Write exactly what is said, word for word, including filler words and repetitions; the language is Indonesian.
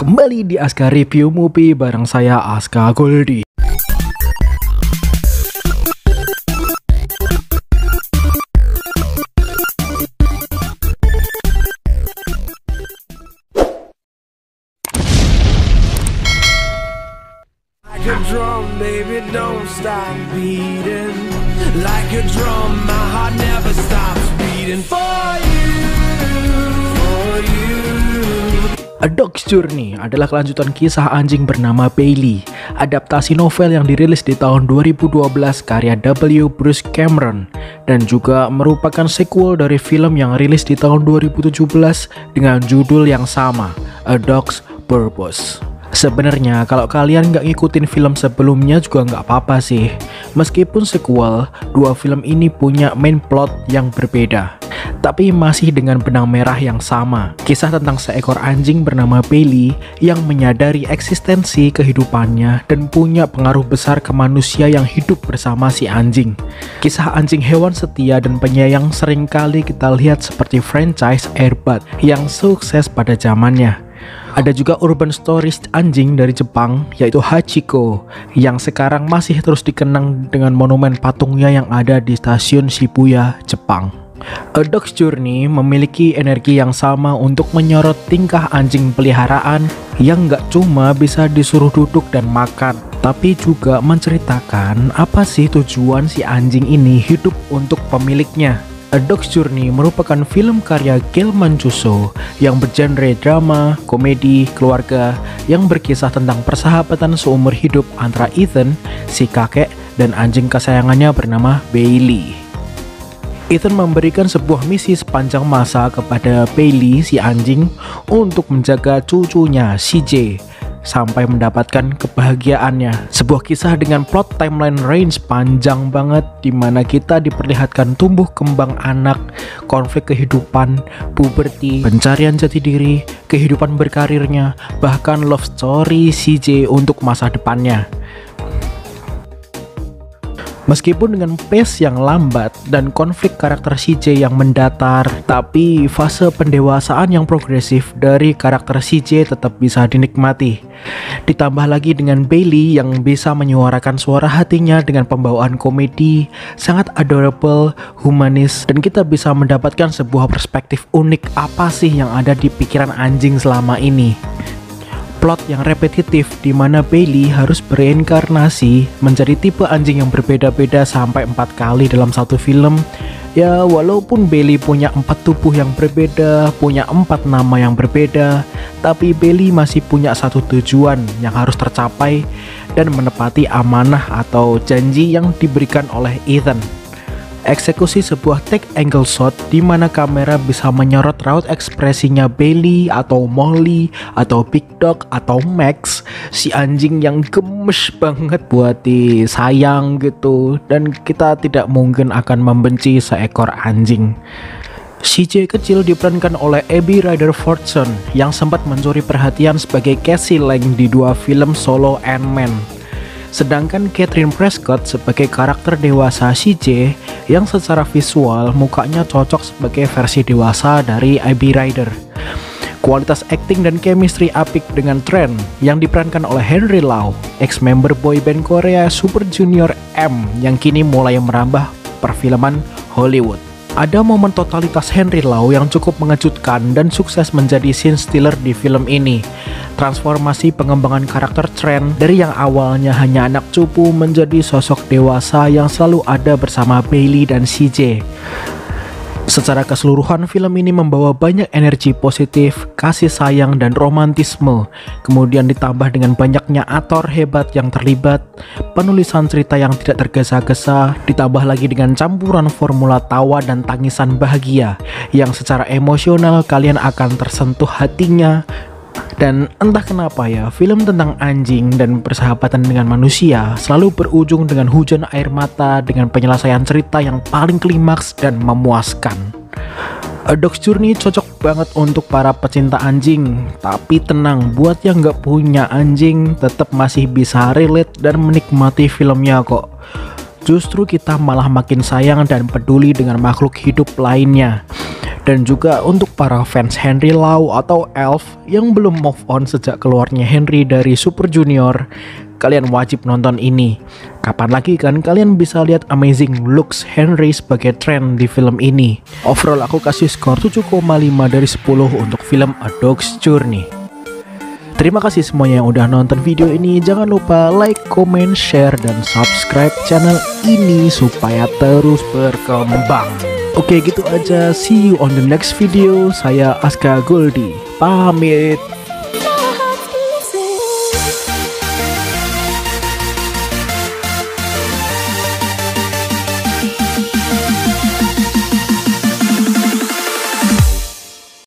Kembali di Aska Review Movie bareng saya Aska Goldie. Like a drum, baby, don't stop beating. Like a drum, my heart never stops beating for you, for you. A Dog's Journey adalah kelanjutan kisah anjing bernama Bailey, adaptasi novel yang dirilis di tahun dua ribu dua belas karya W. Bruce Cameron, dan juga merupakan sequel dari film yang rilis di tahun dua ribu tujuh belas dengan judul yang sama, A Dog's Purpose. Sebenarnya kalau kalian nggak ngikutin film sebelumnya juga nggak apa-apa sih. Meskipun sequel, dua film ini punya main plot yang berbeda, tapi masih dengan benang merah yang sama. Kisah tentang seekor anjing bernama Bailey yang menyadari eksistensi kehidupannya dan punya pengaruh besar ke manusia yang hidup bersama si anjing. Kisah anjing hewan setia dan penyayang seringkali kita lihat seperti franchise Air Bud yang sukses pada zamannya. Ada juga urban stories anjing dari Jepang yaitu Hachiko yang sekarang masih terus dikenang dengan monumen patungnya yang ada di stasiun Shibuya, Jepang. A Dog's Journey memiliki energi yang sama untuk menyorot tingkah anjing peliharaan yang gak cuma bisa disuruh duduk dan makan, tapi juga menceritakan apa sih tujuan si anjing ini hidup untuk pemiliknya. A Dog's Journey merupakan film karya Gail Mancuso yang bergenre drama, komedi, keluarga yang berkisah tentang persahabatan seumur hidup antara Ethan, si kakek, dan anjing kesayangannya bernama Bailey. Ethan memberikan sebuah misi sepanjang masa kepada Bailey, si anjing, untuk menjaga cucunya, C J, sampai mendapatkan kebahagiaannya. Sebuah kisah dengan plot timeline range panjang banget, dimana kita diperlihatkan tumbuh kembang anak, konflik kehidupan, puberti, pencarian jati diri, kehidupan berkarirnya, bahkan love story C J untuk masa depannya. Meskipun dengan pace yang lambat dan konflik karakter C J yang mendatar, tapi fase pendewasaan yang progresif dari karakter C J tetap bisa dinikmati. Ditambah lagi dengan Bailey yang bisa menyuarakan suara hatinya dengan pembawaan komedi, sangat adorable, humanis, dan kita bisa mendapatkan sebuah perspektif unik apa sih yang ada di pikiran anjing selama ini. Plot yang repetitif di mana Bailey harus bereinkarnasi menjadi tipe anjing yang berbeda-beda sampai empat kali dalam satu film. Ya walaupun Bailey punya empat tubuh yang berbeda, punya empat nama yang berbeda, tapi Bailey masih punya satu tujuan yang harus tercapai dan menepati amanah atau janji yang diberikan oleh Ethan. Eksekusi sebuah take angle shot di mana kamera bisa menyorot raut ekspresinya Bailey atau Molly atau Big Dog atau Max, si anjing yang gemes banget buat disayang gitu, dan kita tidak mungkin akan membenci seekor anjing. C J kecil diperankan oleh Abby Ryder Fortson yang sempat mencuri perhatian sebagai Cassie Lang di dua film solo Ant-Man. Sedangkan Catherine Prescott sebagai karakter dewasa C J yang secara visual mukanya cocok sebagai versi dewasa dari Abby Ryder. Kualitas akting dan chemistry apik dengan Trent yang diperankan oleh Henry Lau, ex-member boyband Korea Super Junior M yang kini mulai merambah perfilman Hollywood. Ada momen totalitas Henry Lau yang cukup mengejutkan dan sukses menjadi scene stealer di film ini. Transformasi pengembangan karakter Trent dari yang awalnya hanya anak cupu menjadi sosok dewasa yang selalu ada bersama Bailey dan C J. Secara keseluruhan film ini membawa banyak energi positif, kasih sayang, dan romantisme. Kemudian ditambah dengan banyaknya aktor hebat yang terlibat, penulisan cerita yang tidak tergesa-gesa, ditambah lagi dengan campuran formula tawa dan tangisan bahagia yang secara emosional kalian akan tersentuh hatinya. Dan entah kenapa ya, film tentang anjing dan persahabatan dengan manusia selalu berujung dengan hujan air mata dengan penyelesaian cerita yang paling klimaks dan memuaskan. A Dog's Journey cocok banget untuk para pecinta anjing, tapi tenang, buat yang gak punya anjing tetap masih bisa relate dan menikmati filmnya kok. Justru kita malah makin sayang dan peduli dengan makhluk hidup lainnya. Dan juga untuk para fans Henry Lau atau Elf yang belum move on sejak keluarnya Henry dari Super Junior, kalian wajib nonton ini. Kapan lagi kan kalian bisa lihat amazing looks Henry sebagai tren di film ini. Overall aku kasih skor tujuh koma lima dari sepuluh untuk film A Dog's Journey. Terima kasih semuanya yang udah nonton video ini. Jangan lupa like, comment, share, dan subscribe channel ini supaya terus berkembang. Oke, gitu aja. See you on the next video. Saya Aska Goldie. Pamit.